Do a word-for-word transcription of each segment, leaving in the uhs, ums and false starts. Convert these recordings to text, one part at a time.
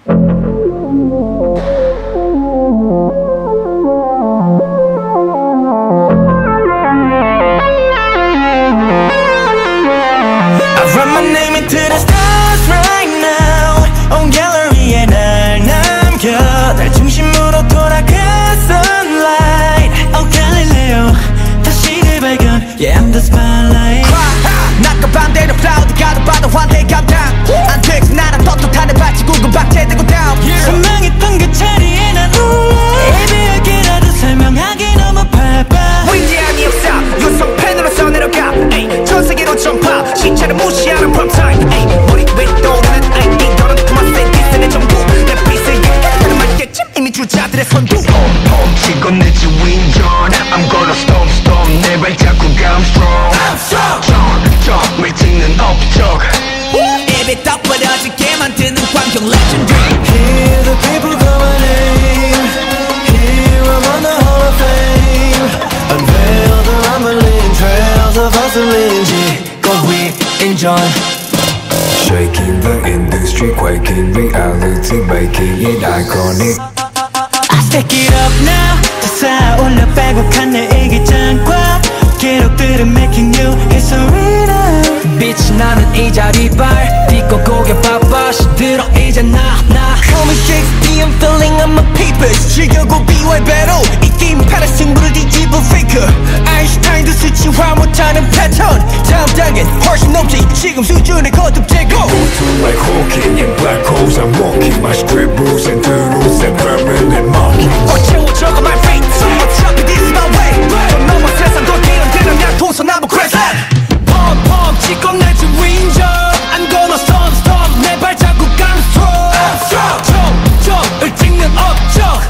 Yeah, I'm the spotlight. 낮과 반대로 클라우드가 더 봐도 환대감당 안 되지 나란 떳떳하네 발치국은 박제되고 다운 선망했던 그 자리에 난 올라 애매하게라도 설명하기 너무 바빠 위대함이 없어 유성펜으로서 내려가 에이, 전 세계로 전파 시차를 무시하는 프롬타임 에이, 머리 왜 떠오르는 아이디 너는 그만 센티스의 전부 내 빛에 약간 말겠지 이미 주자들의 선두 펑펑 치고 내 주인전 I'm gonna storm storm 내 발자국 I'm strong I'm strong 점점을 찍는 업적 입이 떡 벌어지게 만드는 광경 legendary Hear the people call my name Here I'm on the hall of fame Unveil the rumbling trails of hustling 지거위 인전 Shaking the industry, quaking reality, making it iconic I stack it up now 다 올려 빼곡한 내 일기장과 기록들은 making new history now 빛이 나는 이 자리 발 딛고 고개 바빠 시들어 이제 나나 Call me Shakespeare I'm filling up my papers 즐겨고 비와이배로 이 게임 팔아 승부를 뒤집어 faker 아인슈타인도 수치화 못하는 패턴 다음 단계는 훨씬 높지 지금 수준의 거듭 제고 Go to like Hawking in black holes I'm walking my scribbles and doodles and permanent markings 어채워져가 my fate So 어차피 this is my way 저 넘어 세상 더 뛰어들면 양통선 나무 crescent 펑펑 찍고 내 주인전 I'm gonna storm storm 내 발자국 I'm strong I'm strong 점점을 찍는 업적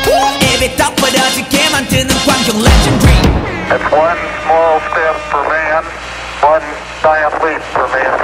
입이 떡 벌어지게 만드는 광경 legendary It's one small step for man, one giant leap for mankind.